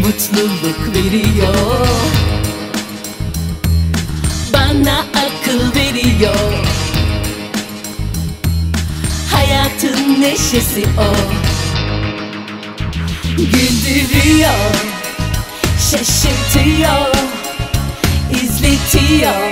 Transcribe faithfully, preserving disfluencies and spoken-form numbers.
mutluluk veriyor. Bana akıl veriyor. Hayatın neşesi o. Güldürüyo, şaşırtıyo, İzletiyo,